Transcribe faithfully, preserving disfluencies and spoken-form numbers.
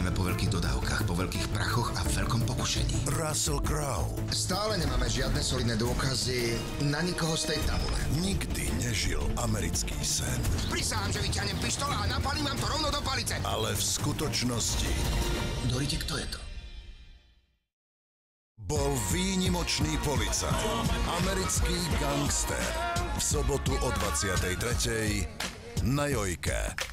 Ideme po veľkých dodávkach, po veľkých prachoch a veľkom pokušení. Russell Crowe Stále nemáme žiadne solidné dôkazy na nikoho z tej tabule. nikdy nežil americký sen. Prisahám, že vyťahnem pištol a napalím vám to rovno do palice. Ale v skutočnosti Dorite, kto je to? bol výnimočný policajt. Americký gangster. V sobotu o dvadsiatej tretej na Jojke.